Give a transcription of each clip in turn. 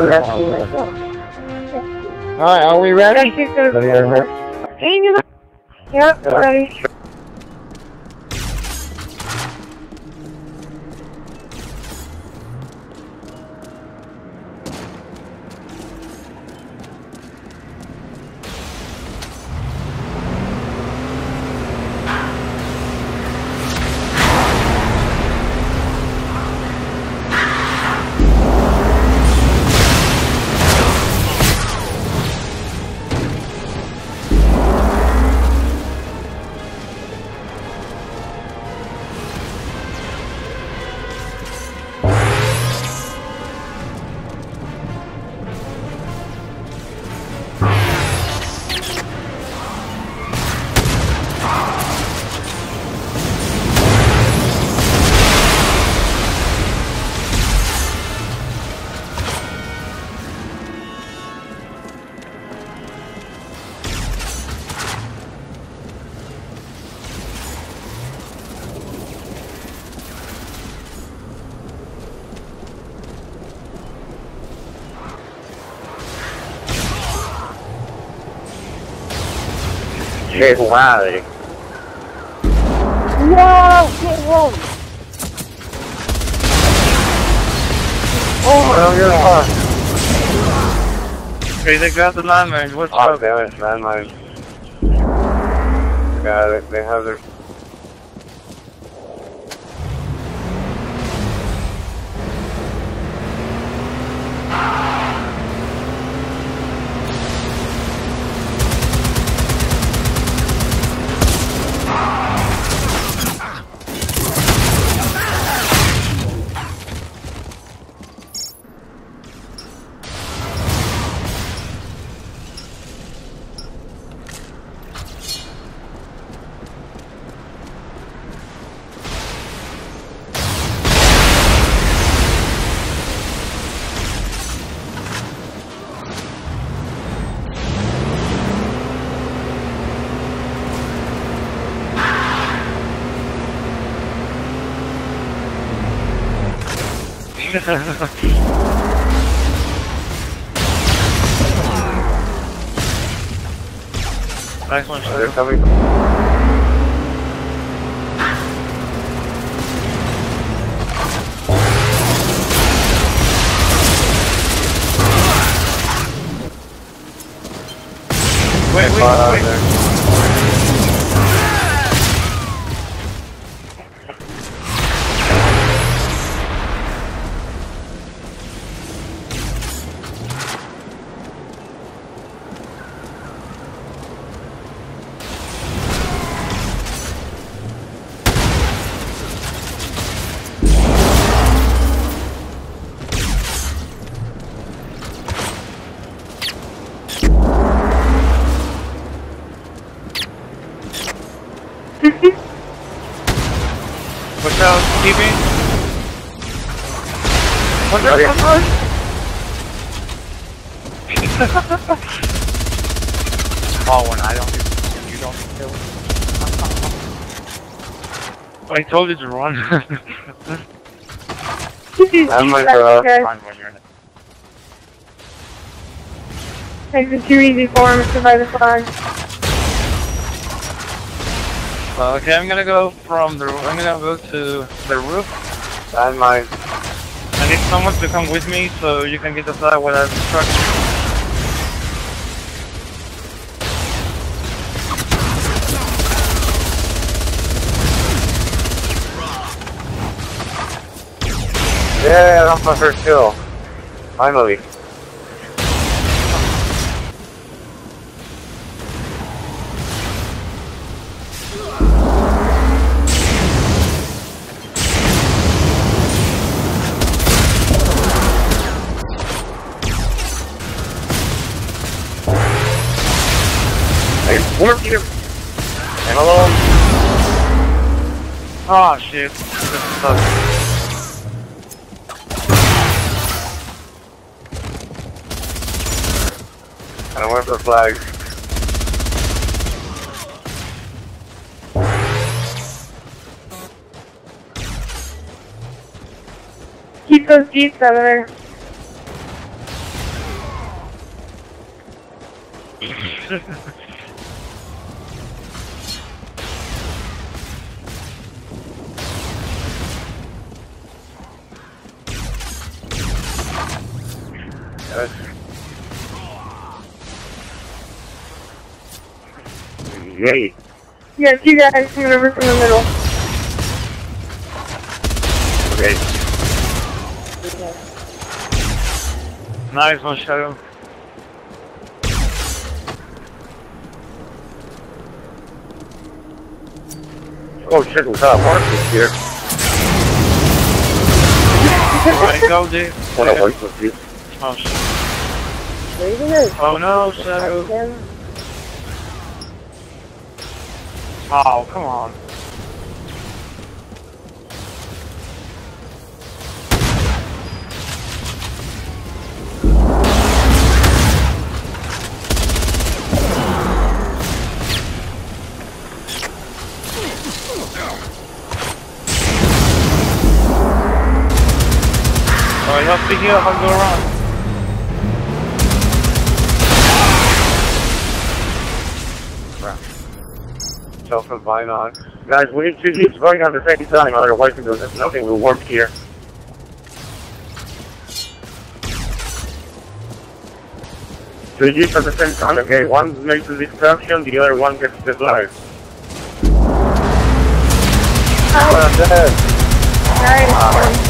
Alright, are we ready? Yep, ready. Get wily. No! Get home! Oh, well, you're hot. Okay, they got the landmine. What's Oh, up? damn it, landmine. Got it, they have their... Nice one, They're sir. coming. Wait. What's out, TV? What's up, Oh, when I don't do, you don't kill. I told you to run. I'm like, Run when you're in it. Makes it too easy for him to buy the flag. Okay, I'm gonna go from the. I'm gonna go to the roof. landmine. I need someone to come with me so you can get the flag without destruction. Yeah, that's my first kill. Finally. Hey, work here. And alone. Oh shit. This sucks. I went for flags. Keep those jeeps out of there. Yay. Yeah, two guys coming over from the middle. Okay. Nice one, Shadow. Oh shit, we got a Marcus here. Alright, go, dude. What a waste of you. Oh, shit. Raising it. Oh no, Shadow. Oh, come on. Alright, help me here, I'll go around. Self-combine on. Guys, we need two jeeps going on the same time, otherwise nothing will work here. Two jeeps at the same time, okay? One makes the destruction, the other one gets the life. Oh, I'm dead. Nice.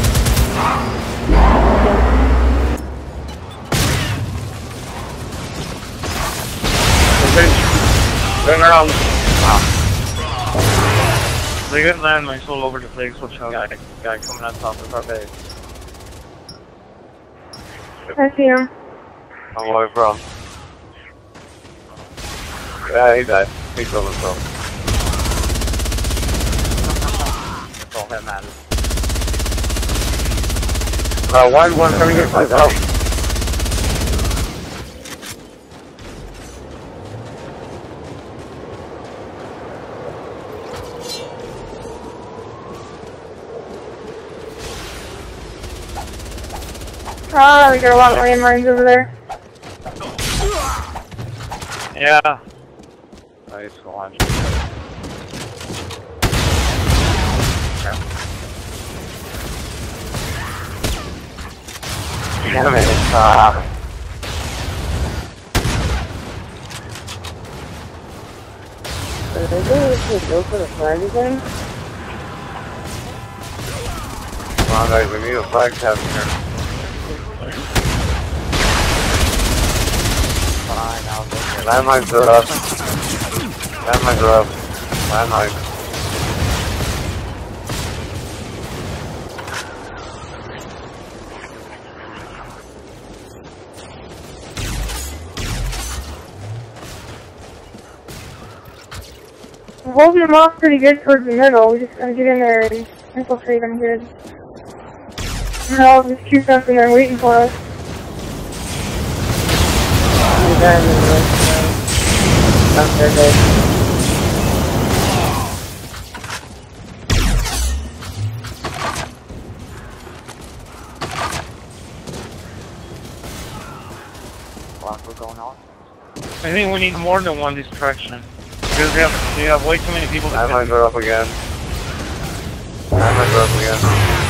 Turn around. They got landmines all over the place. Watch out. Guy coming on top of our base. I see him. I'm away from. Yeah, he died. He killed himself. That's all that matters. One coming in my house. Oh, we got a lot of landmines over there. Yeah. Nice one. Damn it. I think we should go for the flag again. Come on, guys, we need a flag capture. Fine, I'll go. Landmines are up. Landmines are up. Landmines. We're holding them off pretty good towards the middle. We just gotta get in there and infiltrate them good. And they'll just queued up in there waiting for us. We're going on. I think we need more than one distraction. Because we have way too many people that Landmines are up again. Landmines are up again.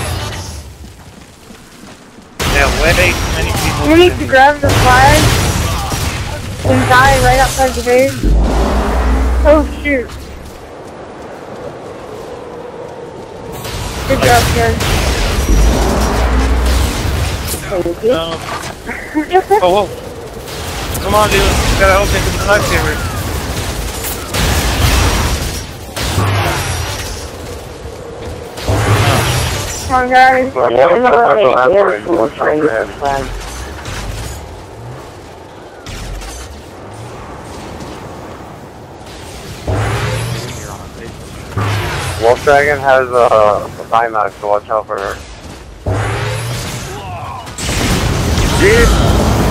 they have way too many people. We need to grab the flag and die right outside the base. Oh shoot. Good job, guys. Oh, whoa. Come on, dude. You gotta help me with the lifesaver. Come on, guys. Wolf Dragon has a Dymax, so watch out for her. Jeez!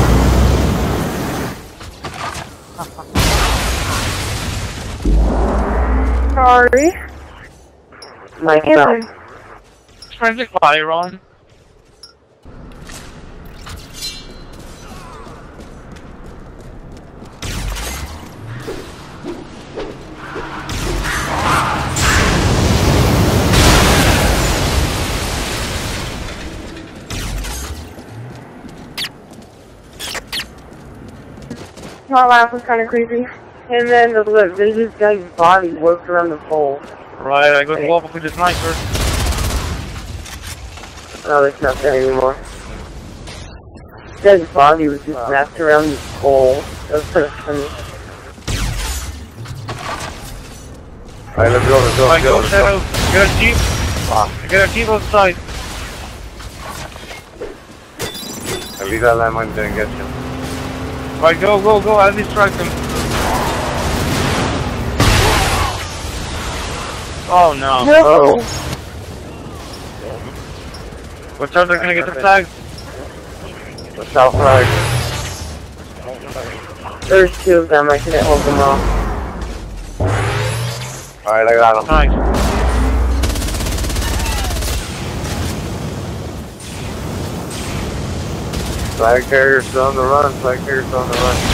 Sorry. Nice. Trying to fire on. That laugh was kind of creepy. And then look, there's this guy's body worked around the pole. Right, I got to walk up with the sniper. Oh, it's not there anymore. This guy's body was just wrapped around this pole. That was kind of funny. Alright, let's go, let's go, Right, let's go, go, Shadow. Get a jeep. Get a jeep outside. At least that landmine didn't get you. Right, go, go, go. I'll distract them. Oh no. No! What's up? They're gonna get the flag. The south flag. There's two of them, I couldn't hold them all. Alright, I got him. Nice. Flag carrier's still on the run, flag carrier's still on the run.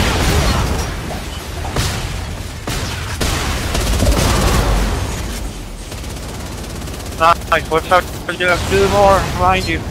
Nice. What's up? You have two more behind you.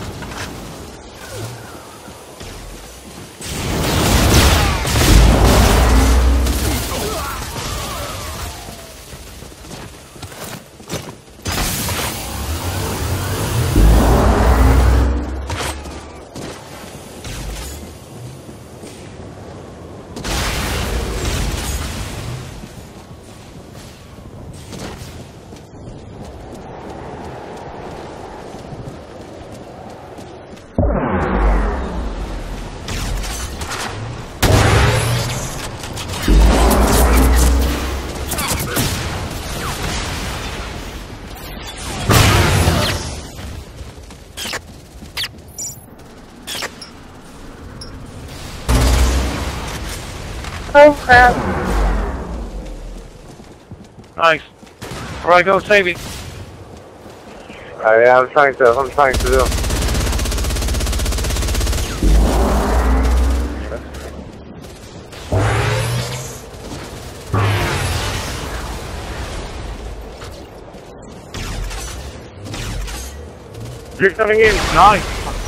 Oh crap. Nice. Alright, go save it. Alright, yeah, I'm trying to do. You're coming in. Nice.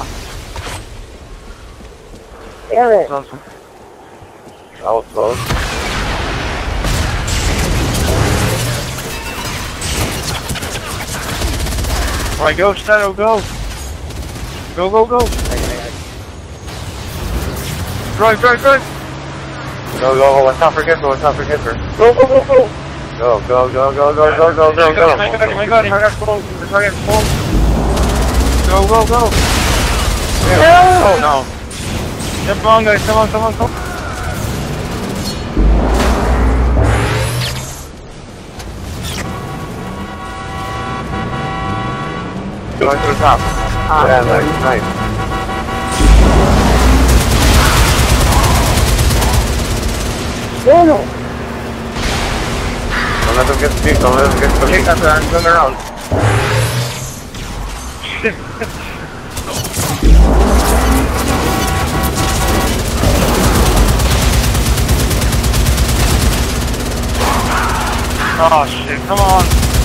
Damn it. That's awesome. That was close. Alright, go, Shadow, go. Go, go, go. Drive, drive, drive. Go, go, let's not forget her, let's not forget her. Go, go, go, go! Go, go, go, go, go, go, go, go, go. Oh my god, oh my god, target's full. The target's full. Go, go, go. Oh no. Jump on, guys, come on, come on, come on. Going to the top. Yeah, nice, nice. No, no! Don't let them get the peak, don't let them get the peak. That's right, I'm going around. Oh shit, come on.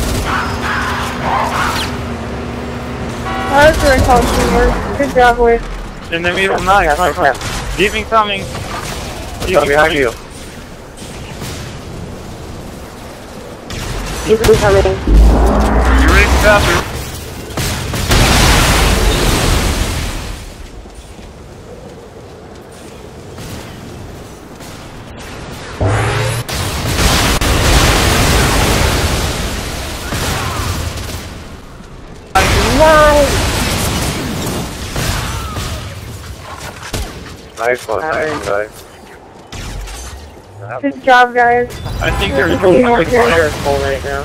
That was very close to work. Good job, boys. In the middle, nice, nice, nice. Keep incoming. He's behind you. He's incoming. You ready to pass her? Nice one, nice, nice. Good job, guys. I think there's He's no more point for her. full right now.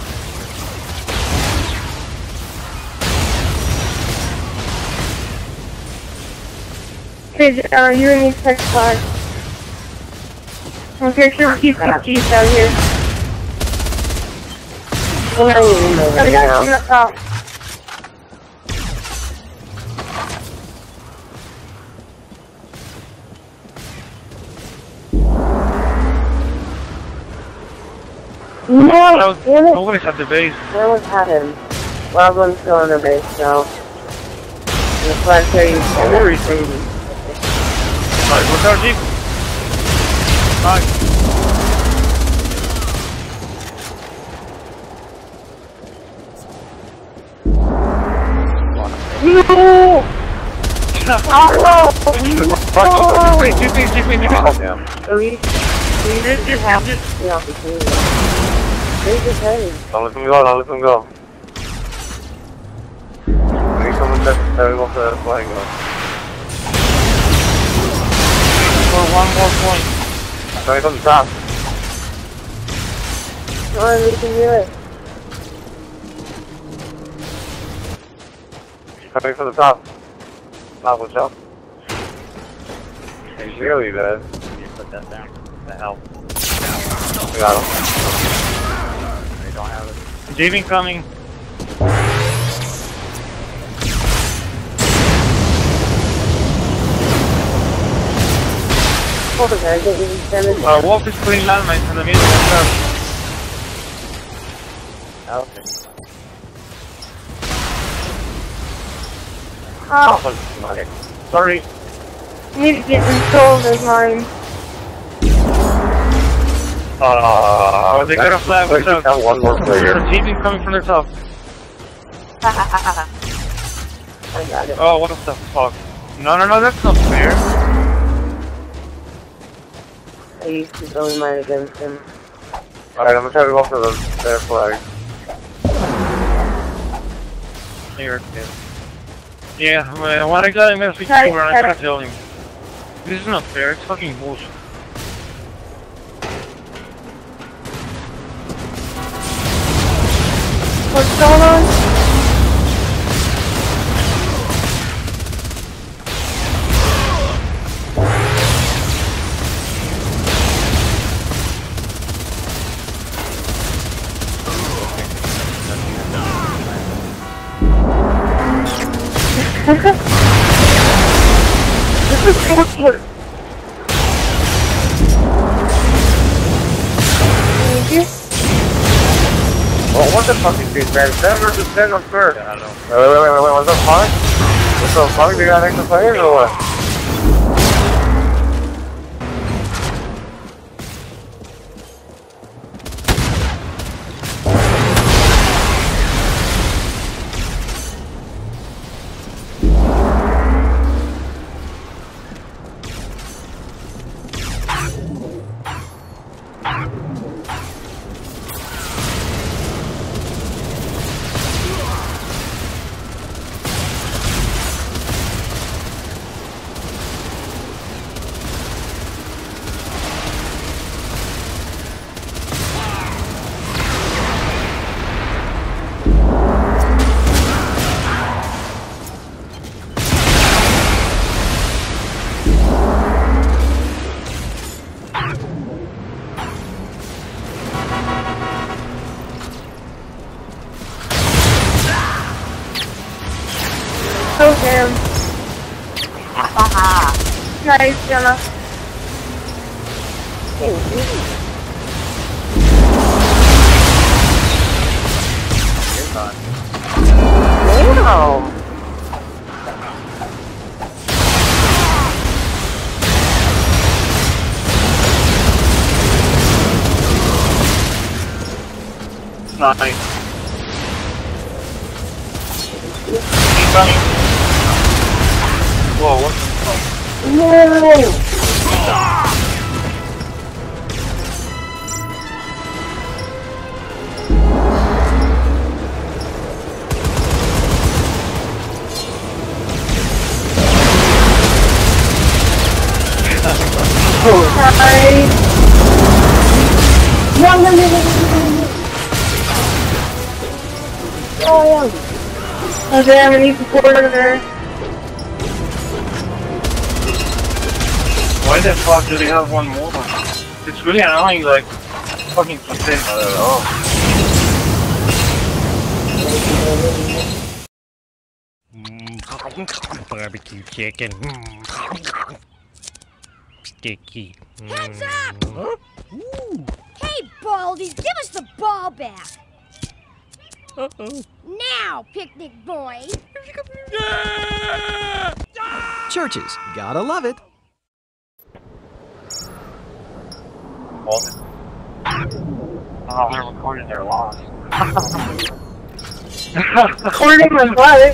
Okay, you and me text flag. I'm pretty sure we keep that piece out here. Where are you over Gotta there get from now? the top. No! Damn it! Nobody's at the base. Where was had him? Wild one's still on their base now. And the flag carrier is Alright, what's our jeep? Nice. No! Oh, wait, give me. Oh, damn. At least you have the opportunity. They just had. Don't let them go. We need someone that's terrible for that flying go. For one more point. Coming from the top. Come on, we can do it. Coming from the top. Top, watch out. He's really bad. You put that down. The hell. We got him. They don't have it. Jamie coming. Hold on, guys. Don't even stand in. Wolf is putting landmines in the middle of the Okay. Oh, Sorry. I need to get control of his mind. They got a flag. Let's just have one more player. Jamie coming from the top. I got it. Oh, what the fuck? No, that's not fair. I used to throw mine against him. Alright, I'm gonna try to go for their flag. Here, kid. Yeah, when I got him last week, I tried to tell him. This is not fair, it's fucking bullshit. What's going on? This is bullshit! Thank you. Oh, what the fuck is this, man? 10 versus 10 on first. Yeah, I know. Wait, what's up, Punk? What's up, Punk? You got extra players or what? Oh, damn. Nice, Jenna. Wow. Nice. Keep coming. Whoa, what the fuck? No! Sorry. No. Oh, damn, I need support over there. Why the fuck do they have one more? It's really annoying, like, fucking percent. Barbecue chicken. Sticky. Heads up! Huh? Hey, Baldy, give us the ball back. Now, picnic boy. Churches, gotta love it. Walden. Oh, they're recording their loss. Recording my butt.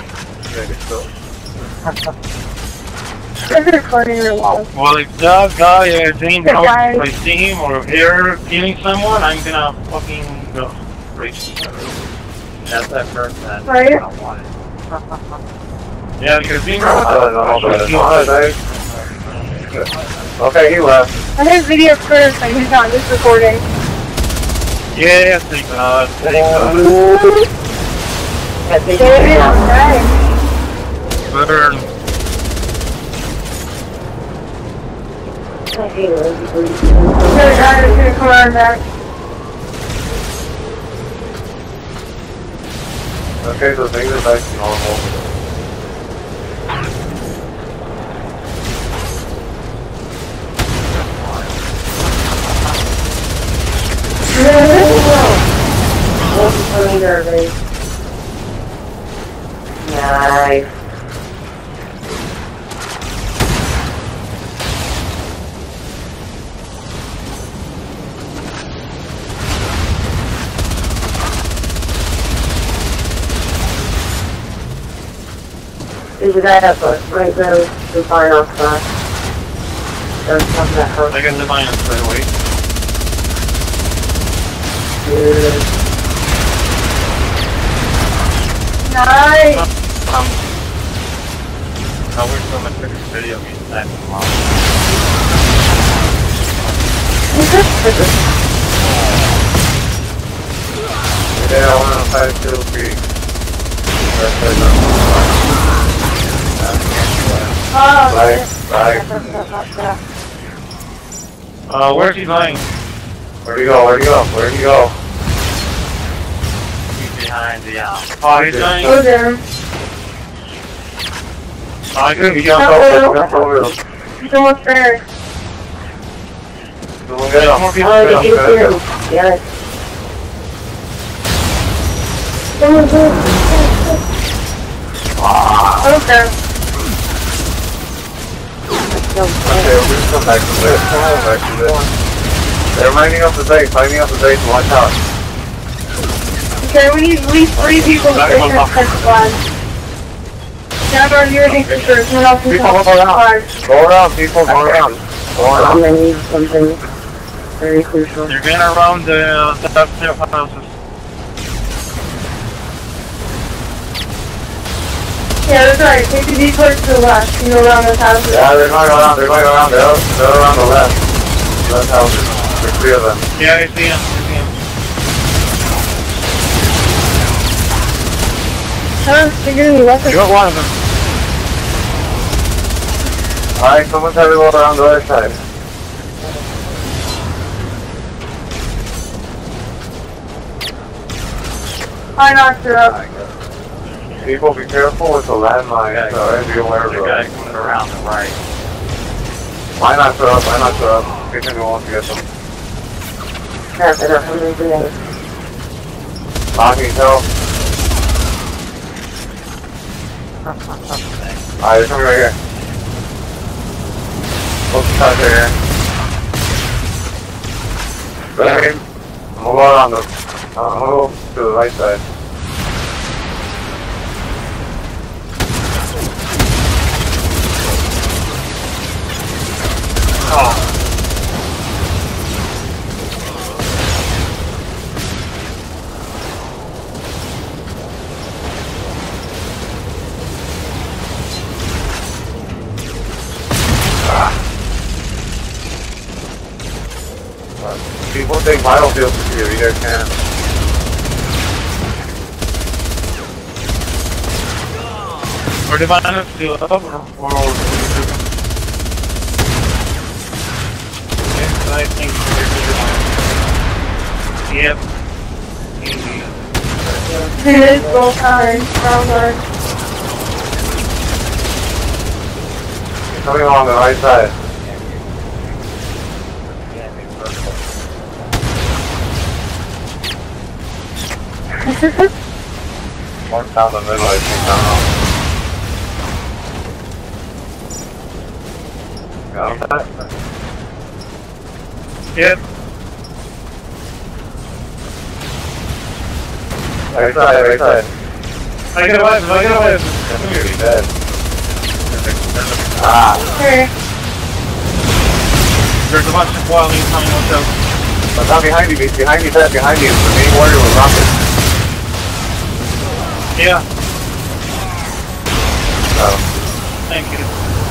They're recording your loss. Well, if that guy is in if I see him or hear killing someone, I'm gonna fucking go reach him. That's that person. Right? I don't want it. Yeah, because being Okay, he left. I have video first, and he's not just recording. yeah, thank God. Thank God. Burn. The other guy is gonna come around back. Okay, so things are back to normal. Nice. There's a guy up right there, the final spot. There's something that hurts. I got the minus right away. Good. Nice! I wish someone took a video of me sniping them off. Yeah, I want to fight Kill Creek. Where's he going? Where'd he go? Where'd he go? Where'd he go? He's behind the oh, he's going. Go down. I couldn't He be jumped over him. He's almost there. Get him. Oh, did you hear him? Yes. Okay. Okay, we're just come back to this. Come back to this. They're lining up the base. Lining up the base. Watch out. Okay, we need at least 3 people to take this squad. Now go to your first, and then I'll People, go around. Go around, people. Go around. Go I'm around. gonna need something very crucial. They're going around the upstairs houses. Yeah, that's right. Take the detours to the left and go around those houses. Yeah, they're going around. They're going around. They're around the left. Left houses. There's 3 of them. Yeah, I see him. I see him. Huh? They're gonna be weapons. Shoot one of them. Alright, someone's having a load around the other side. I knocked her up. People, be careful with the landmines. Alright, be aware of The guy those. coming around the right. I knocked her up. I knocked her up. In case anyone wants to get them. Crap, I don't have any grenades. Knocking help. Alright, they're coming right here. Close to touch right here. Ready? I'm gonna go around the... I'm gonna go to the right side. Oh. People take battlefield security, you guys can. Or the minus still up or yes, I think yep. It is both sides. Wrong side. Coming along the right side. One down the middle, I think. I don't know. Got that? Yep. Right side, right side. I get away, I get away. That's gonna be dead. Ah. Okay. There's a bunch of wildlings coming up out. What's not behind you, beast? Behind you, Ted, behind you. The main warrior with rockets. Yeah. Oh. Thank you.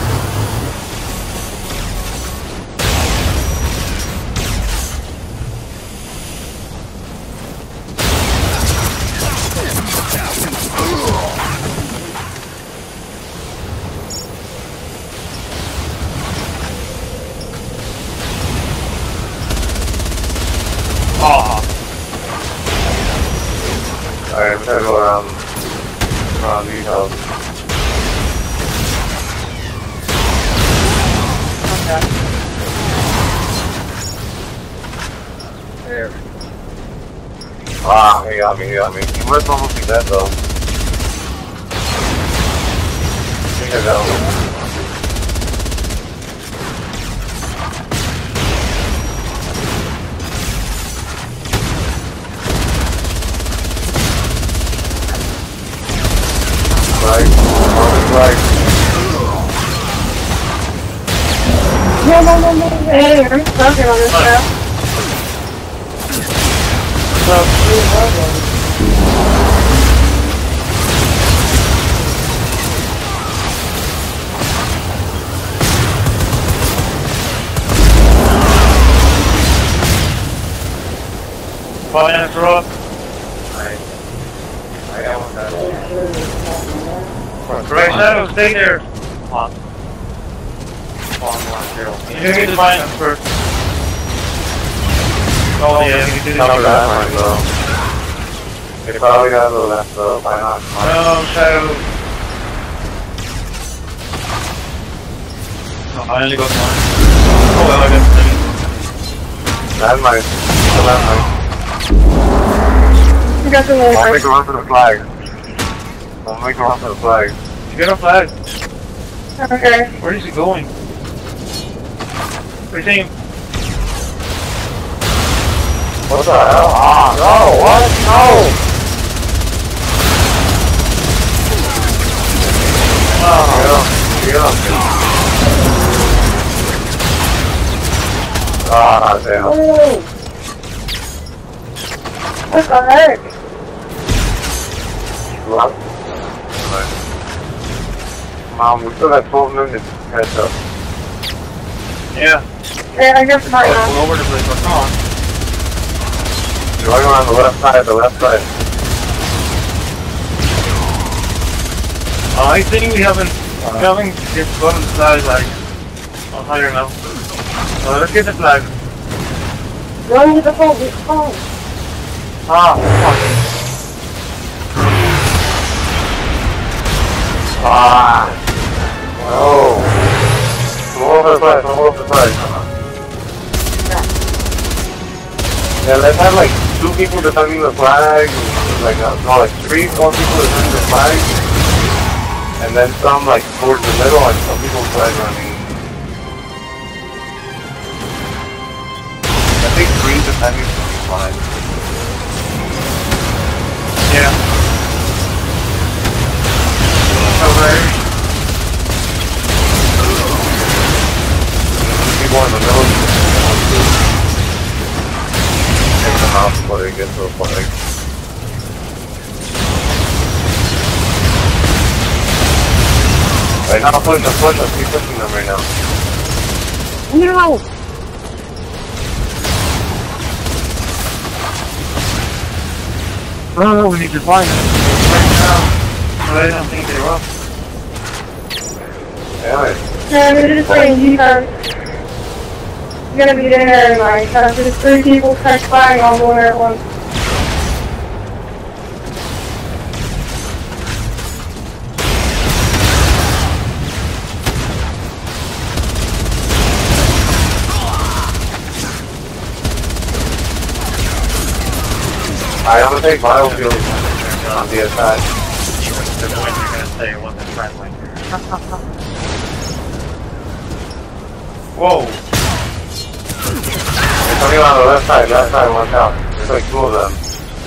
Alright, I'm trying to go around these houses. There. Ah, he got me, he got me. He must almost be dead though. I think I got him. Right. No. Hey, I'm stuck on this stuff. Finance rock. I got one that. Right shadow, stay there. You need to find us first. Oh yeah, you can do Cover that that. one though. They probably got the left though, why not? No, shadow. No, I only got one. Oh well, I got three. That's mine. That's mine. You got the little I'll make a run for the flag. I'll make a run for the flag. You get a flag. Okay. Where is he going? Where's he? What the hell? Ah, no, what? No! Oh, Get up. Ah, damn. Oh. What the heck? What? Mom, we still got 12 minutes to catch up. yeah. Yeah, I guess not now. All over the place, but come on. You're going on the left side, the left side. I think we haven't just gone to the side like higher now. Let's get the flag. Run to the phone, get the phone. Ah, fuck. Ah! Oh! Come over the side, come over the side. Yeah, let's have like 2 people defending the flag, like, no, like 4 people defending the flag, and then some like towards the middle and some people flag running. I think 3 defending should be fine. Yeah. Over. People in the middle, take them out before they get to the flag. Right now, push us, keep pushing them right now. No! Oh, we need to find them. Right now. I don't think they're up. Yeah, Yeah, they're just saying defense. You're gonna be there and like, there's 3 people touch flag all going there at once. I'm gonna take Battlefield on the attack. The point you're gonna say it wasn't friendly. Whoa. It's Coming on the left side, watch out. There's like 2 of them.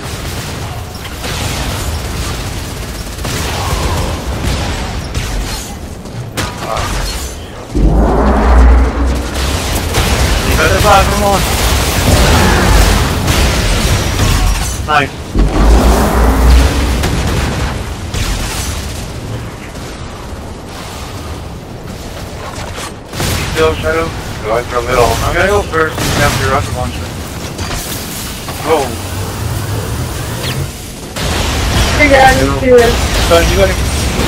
Better fly for more. Nice. Still Shadow? Going for the middle. I'm gonna go first and have your rocket launcher. Whoa. Hey guys, let's do it. So you gotta...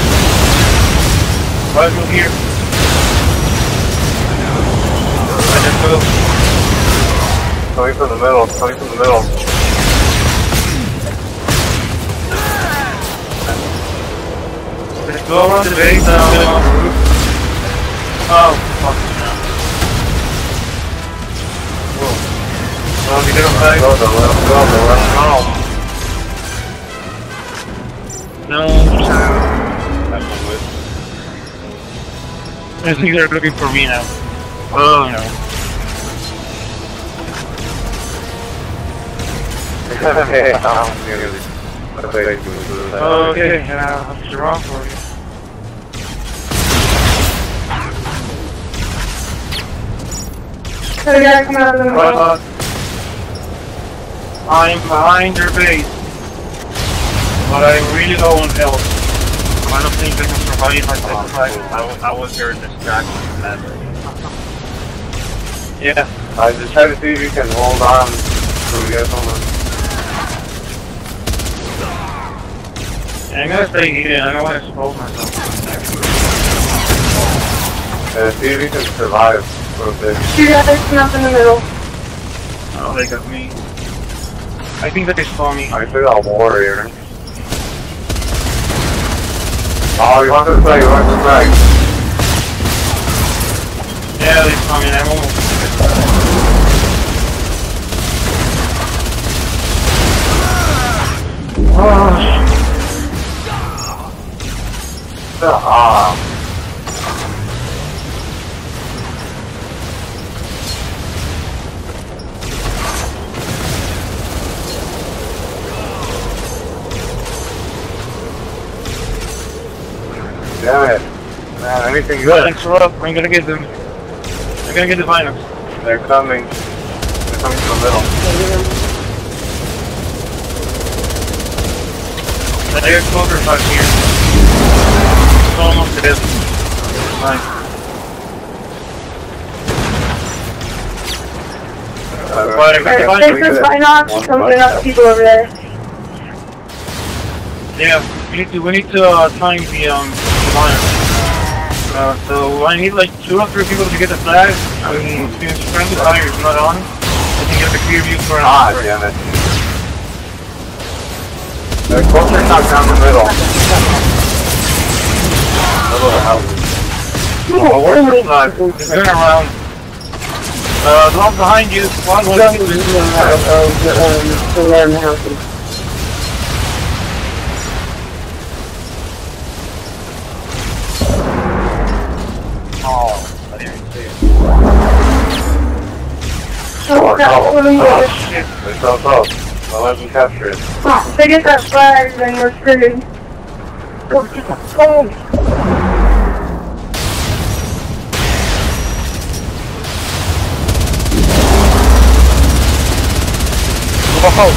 Why go here? I just go. Coming from the middle, Let's go around the base and I'll get on the roof. Oh, fuck. Whoa. Well, you get him back. Go, No. I think they're looking for me now. Oh no. Okay, that's wrong for you. So you gotta come out of the middle. I'm behind your base, but I'm really low on health. I don't think I can survive if I sacrifice. I was there in distraction. Yeah. I just try to see if you can hold on till we get someone. I'm gonna stay here. I don't want to expose myself. See if you can survive for a bit. You guys come up in the middle. Oh, they got me. I think that they saw me. I feel a warrior. Oh, you want to play, Yeah, they saw me and I'm almost... Oh, damn it. Man, anything good? thanks for up. I'm gonna get them. I'm gonna get the Vinox. They're coming. They're coming from the middle. There's smokers out here. It's almost dead. Nice. But I got the Alright, Vinox. take this Vinox, something up people over there. Yeah, we need to time the Vinox. So I need like 2 or 3 people to get the flag. I mean, since friendly fire is not on, I can get the clear view for an hour. Damn it. They're closer not down the middle. Middle of the houses. Oh, where's the knife? It's going around. The one behind you, one was around the houses. Oh, I didn't see it. Oh, Shit. They're so close. I'll let them capture it. if they get that flag, then we're screwed. Go get the phone! Whoa!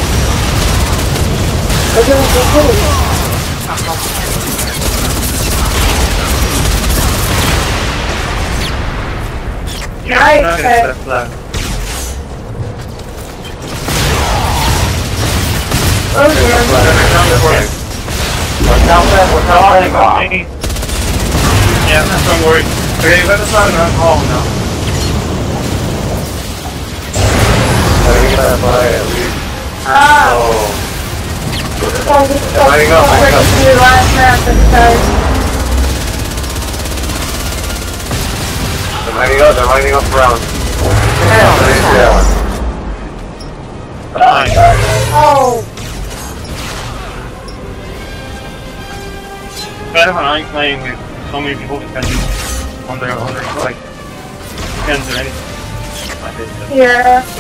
Nice. That's flag. Oh, yeah. Watch out, man. Watch out. Yeah, don't worry. Okay, let us not call now. Let me get that flag at least. Ah. Oh. Lining up. Your last map this time. They're lining up around. Yeah. Oh. Kind of annoying playing with so many people depending on their like, can't do anything. Yeah.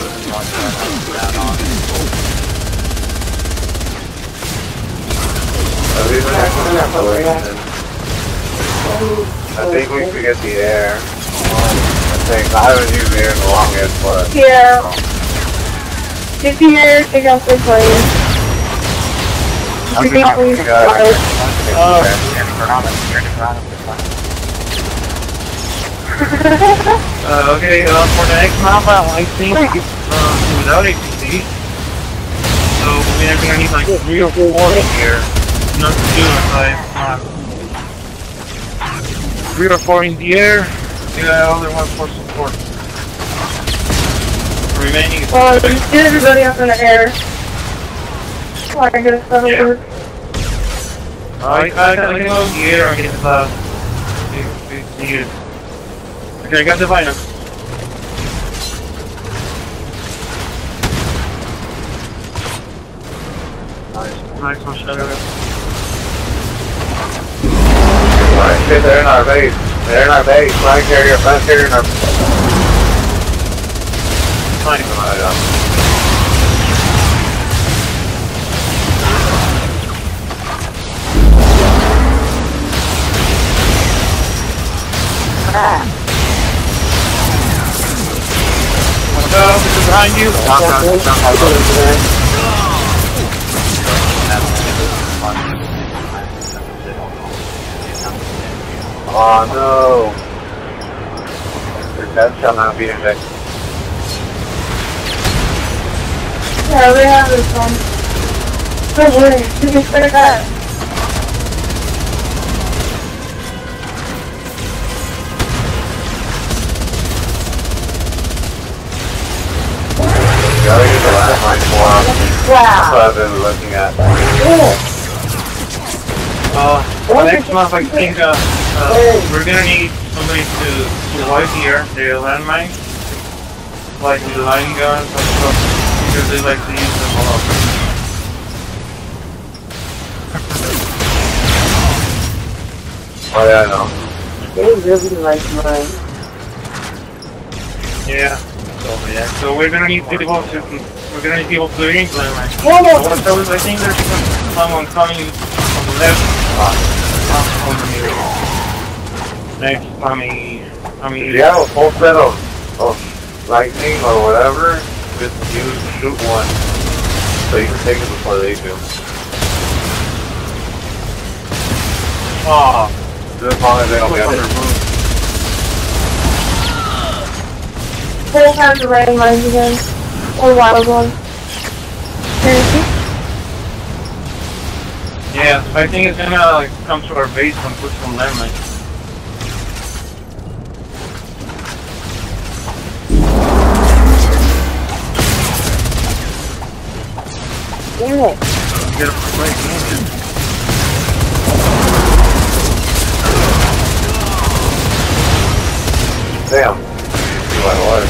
I think we should get the air. I haven't used the air in the longest, but... Yeah. Get the air, take out the plane. Okay, for the next map, I think without APC, so we're gonna need like 3 or 4 here, not 2 inside. 3 or 4 in the air, the other one for support. Remaining is... get everybody up in the air. Oh, I get a settle yeah. I can go in the air and get the cloud. It's needed. Okay, I got the Vino. Nice one, Shadow. Alright, shit, they're in our base. They're in our base. Flank carrier in our... Fine. Watch out, this is behind you. Oh no! Your death shall not be injected. Yeah, we have this one. Don't worry, you can put it back. Gotta get the last line for That's what I've been looking at. The next month I think we're gonna need somebody to wipe here the landmine, like with the line guns and stuff, because they like to use them a lot. Oh yeah, I know. They really like mine. Yeah. So we're gonna need people to ring landmine. So I think there's someone coming on the left. On the next coming. If you have a full set of lightning or whatever, just shoot one. So you can take it before they do. Just as long as they don't get it. We'll have the rain lines again. Or wild ones. Yeah, I think it's gonna like come to our base and put some landmines. Damn it. Get up the plate. Damn. What?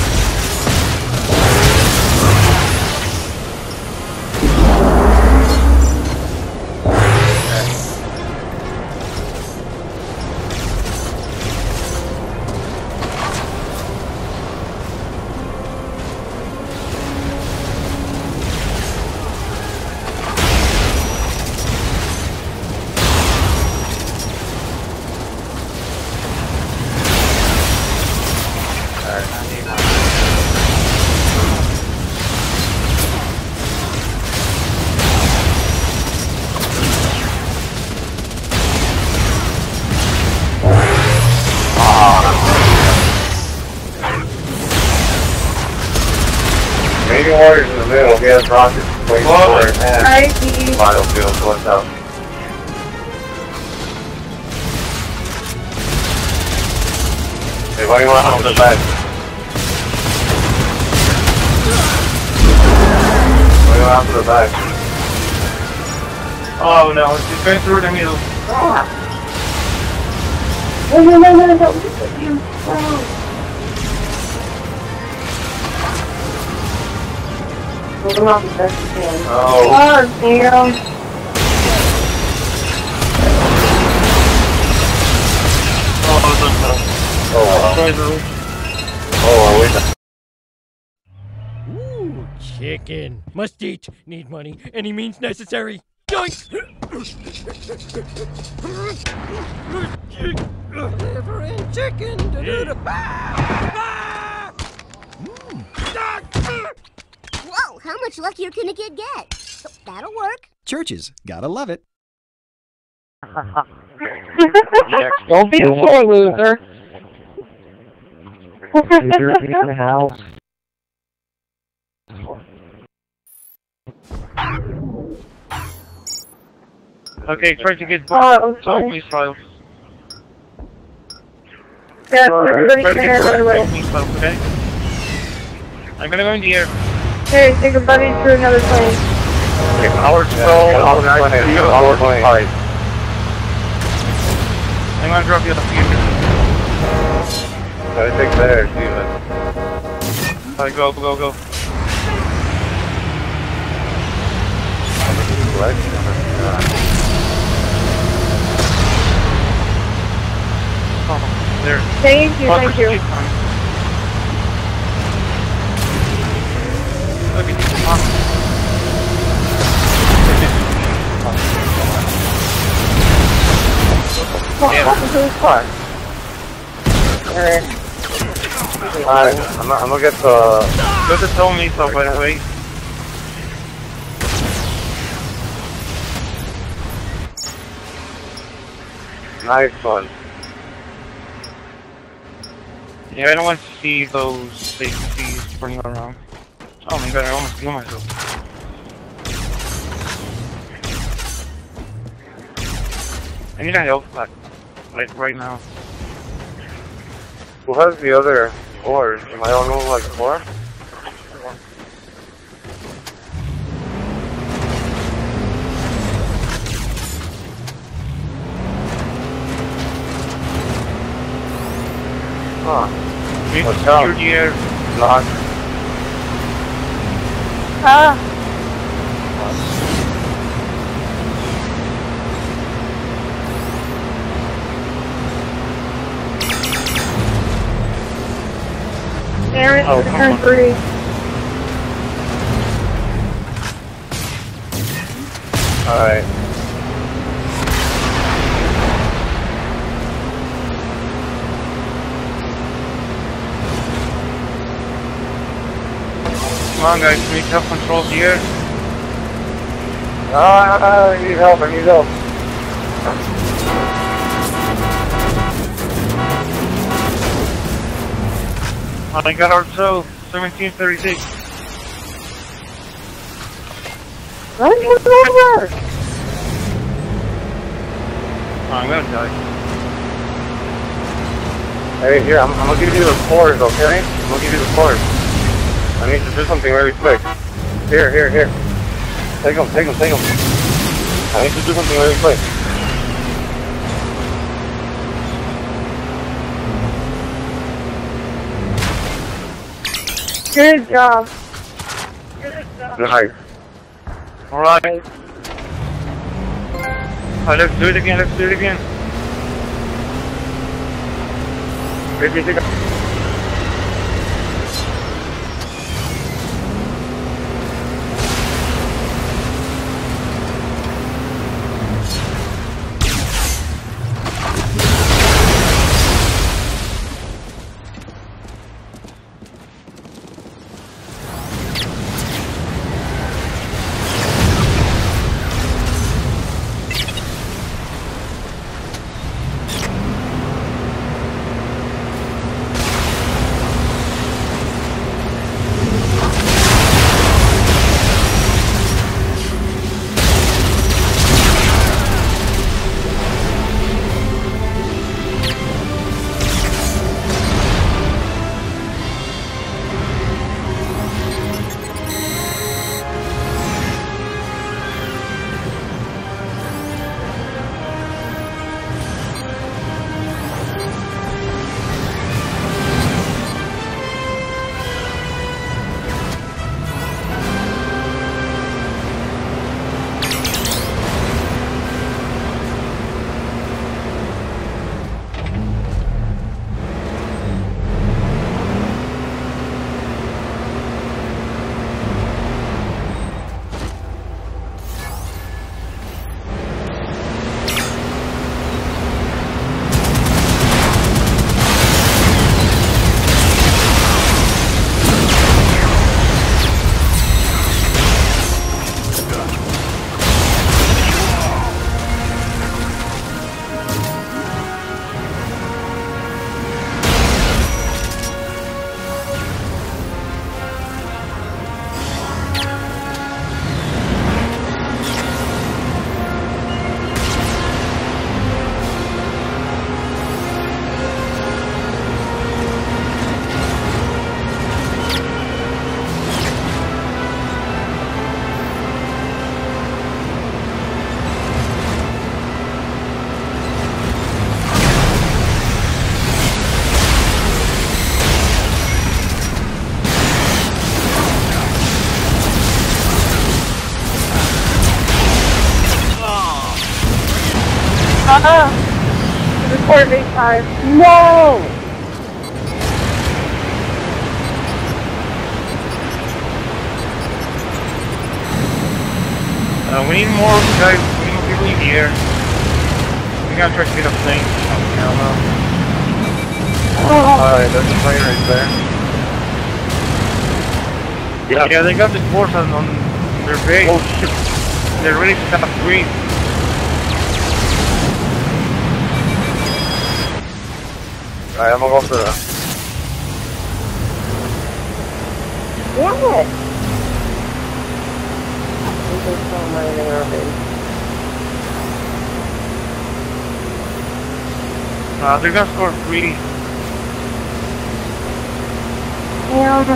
Canadian Warriors in the middle, he has rockets waiting for it, and battlefield, so what's up? Anybody want to the back? Anybody want to the back? Oh no, it's going through the middle. No. Oh, damn. Oh, oh, are we Chicken. Must eat. Need money. Any means necessary. Yoink! Delivering chicken. Whoa, how much luckier can a kid get? That'll work. Churches, gotta love it. Don't be a sore loser. in the house. Okay, try to get Oh, Solve okay. me files. Yeah, Try everybody to can get have it away. Solve me files, okay? I'm gonna go in the air. Hey, take a buddy to another plane. Our plane. Our plane. Alright. I'm gonna drop you off here. I think there, Steven. Alright, go. Oh, there. Thank you, thank you. Look at this. Welcome to the park. Alright, I'm gonna get the... Go to tell me so, by the way. Nice one. Yeah, I don't want to see those safeties running around. Oh my god, I almost killed myself. I need a health pack. Like, right now. Who has the other ores? Am I on room like 4? Huh. Need to What's secure up? the air. Lock. Ah, Aaron, Oh, turn come on. 3. Alright. Come on guys, we need to have control of the air. I need help, I need help. I got also 1736. Run him over! Oh, I'm gonna die. Hey, here, I'm gonna give you the cores, okay? I'm gonna give you the cores. I need to do something very quick. Here. Take them. I need to do something very quick. Good job. Nice. Alright. Let's do it again. Report base 5. No! We need more guys, we need more people in the air. We gotta try to get a plane. Alright, there's a plane right there. Yeah, they got the force on their base. Oh shit. They're ready to stop green. Alright, I'm gonna go for that. Damn it! There's so many in our base. They're gonna score 3. Damn.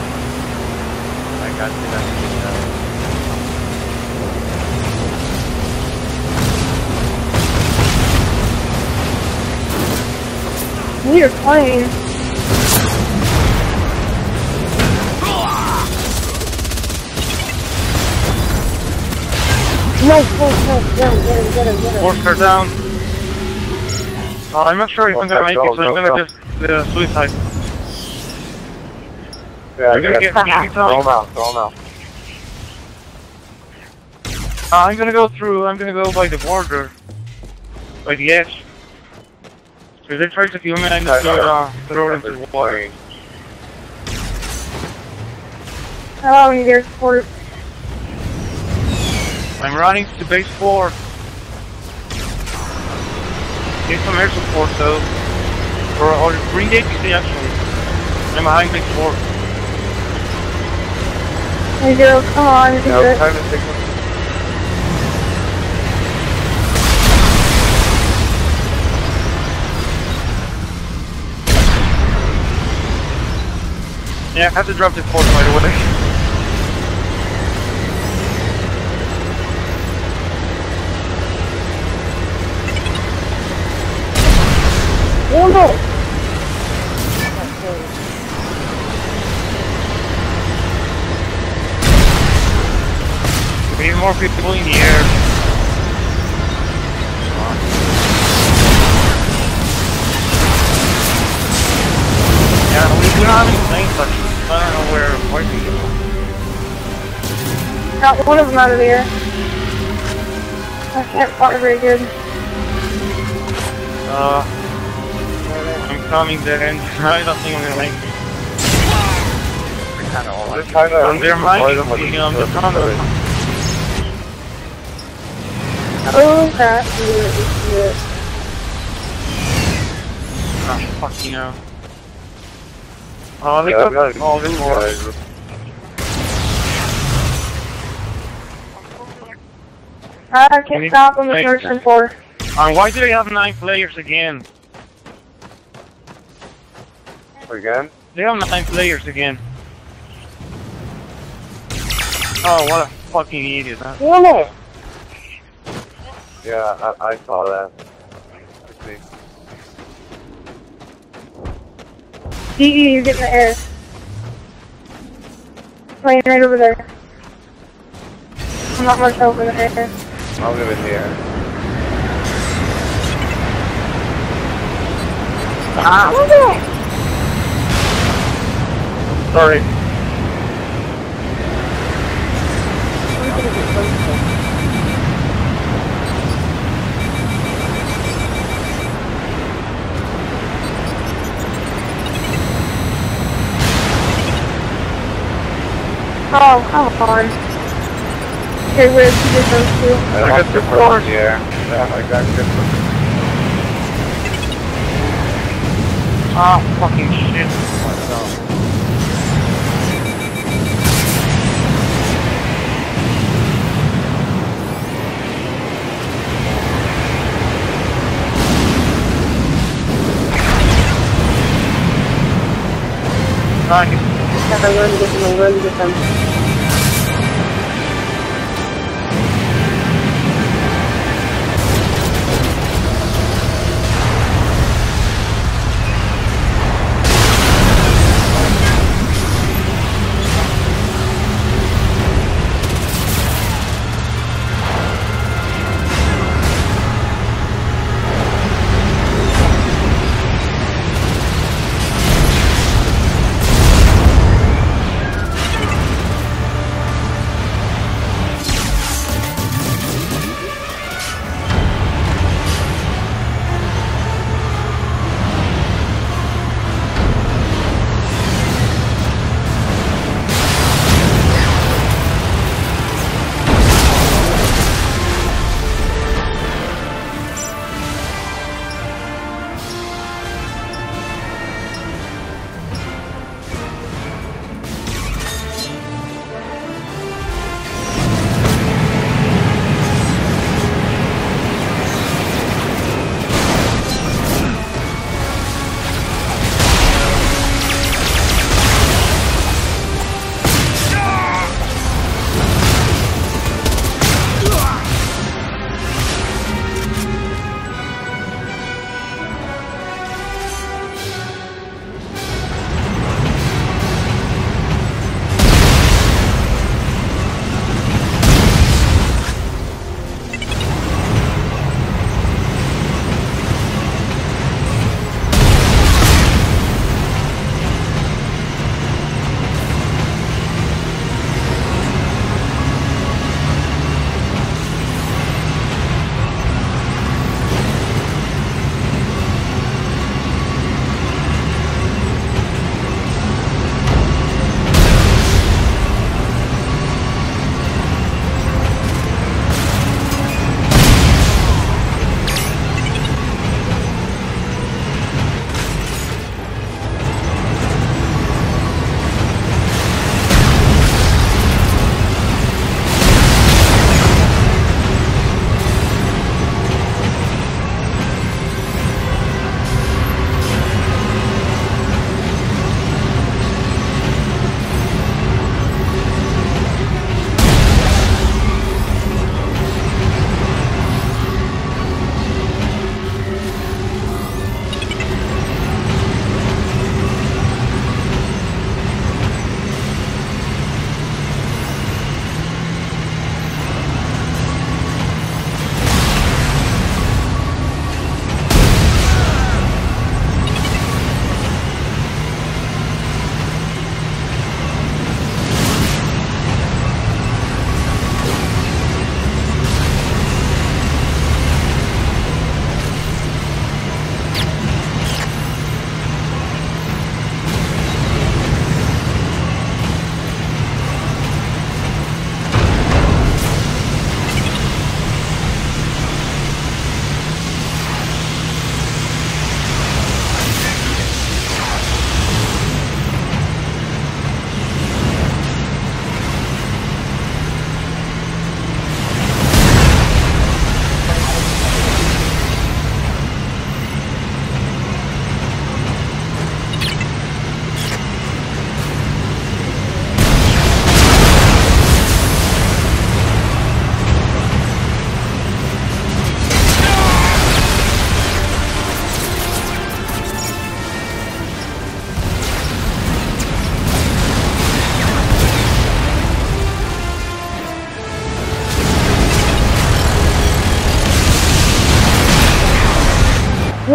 I got you, that's Need a plane. No, get him. Force her down. I'm not sure if I'm gonna make it, so I'm gonna just suicide. Yeah, I'm gonna get throw him out. I'm gonna go through, I'm gonna go by the border. By the edge. So if they try to kill me, I'm just gonna throw them to the water. Hello, we need air support. I'm running to base 4. Need some air support though. Or bring the APC actually. I'm behind base 4. Hey, girl, come on, you can do it. Time to take one. Yeah, I have to drop the force right away. Oh no! We need more people in the air. Yeah, we do not have any planes, but I don't know where fighting is. Got one of them out of the air. I can't fire very good. I'm coming there, and I don't think I'm gonna make it. Just try to There might avoid them with be the the thunder. Oh, crap. Ah, fuck you know. Oh, they Yeah, got all the more. I can't stop on the first and 4. Why do they have 9 players again? Again? They have 9 players again. Oh, what a fucking idiot, huh? Damn it! Yeah, I saw that. Let's see. DE, you get in the air. Plane right over there. I'm not much over the air. I'll give it here. Ah! Sorry. Oh, come on. Okay, where's the difference too? I got the force here. Yeah, I got good. Ah, fucking shit. Myself. Nice. I'm going to get them.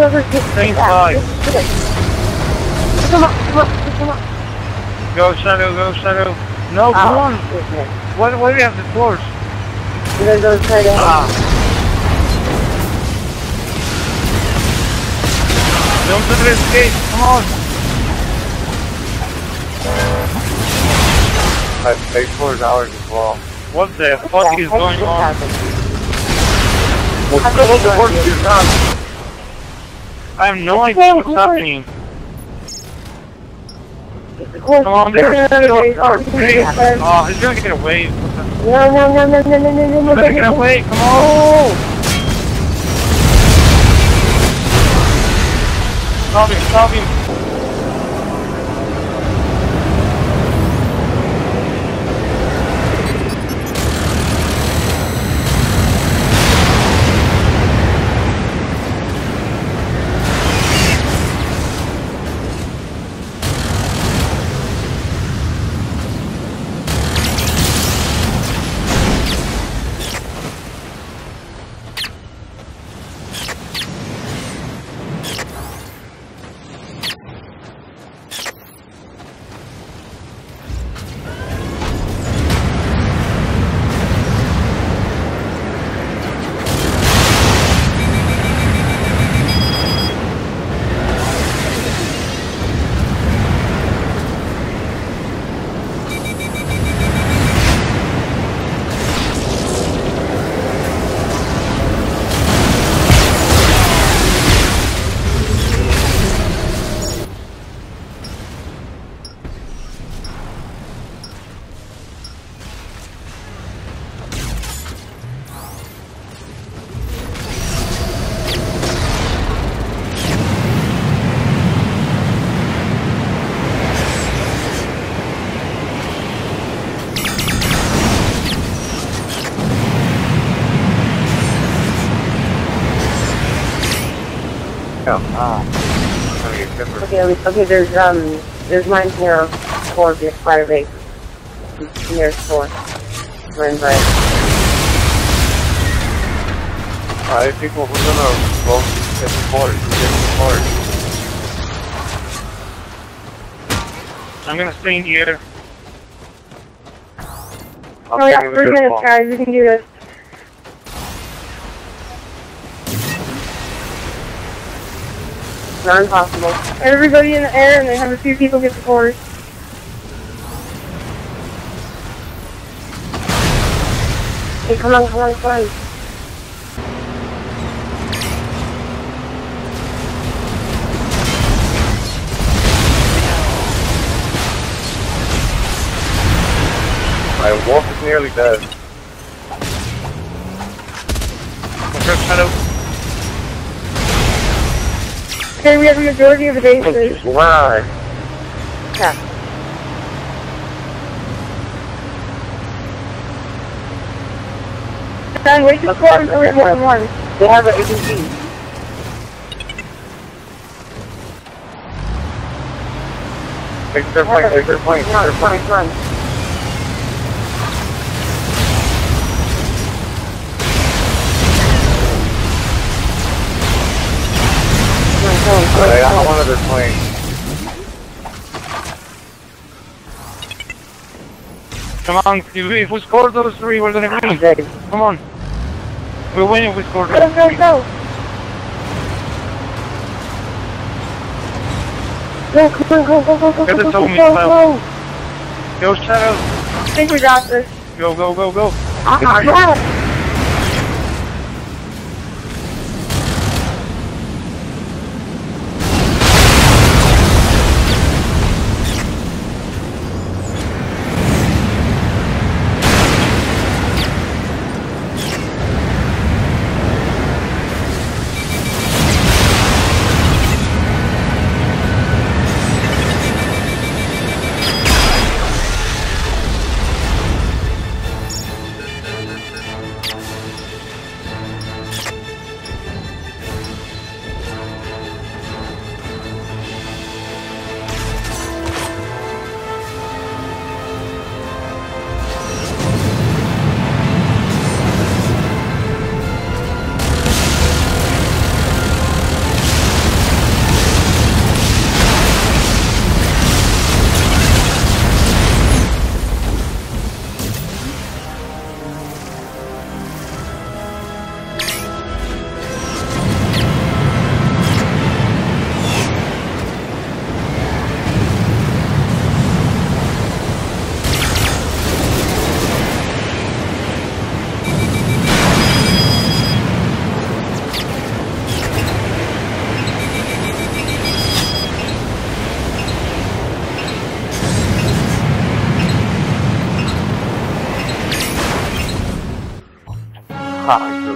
whoever gets Same that. side. Come on. Go Shadow, go Shadow. No, come on. Why do we have the doors? You're gonna go try to Jump to the escape, come on. My base floor is ours as well. What the fuck is going on? What the fuck is that? I have no idea what's happening. Come on, there's Oh, he's gonna get away. No. He's gonna get away, come on. Stop him. Okay, there's mine here, 4 fire base. There's 4. Run by. Alright, people, who's gonna go get the port? I'm gonna stay in here. Oh yeah, 3 minutes guys, we can do this. Not impossible. Everybody in the air and then have a few people get the cores. Hey, come on. My wolf is nearly dead. What's up, Shadow? Okay, we have the majority of the bases. Why? Yeah. John, wait till 4 until we have more than 1. They have an APC. Take their point. Run. I got one of their planes. Come on, if we score those 3, we're gonna win. Come on. We'll win if we score those 3. Go. Go. Get the Tommy file. Go, Shadow. I think we got this. Go. Ah,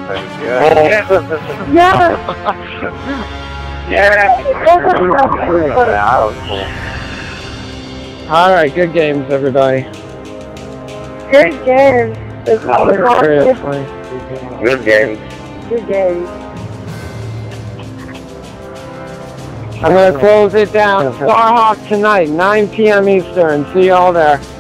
Yeah. That was cool. Alright, good games, everybody. Good game. Seriously. Good game. Good game. I'm gonna close it down. Starhawk tonight, 9 p.m. Eastern. See y'all there.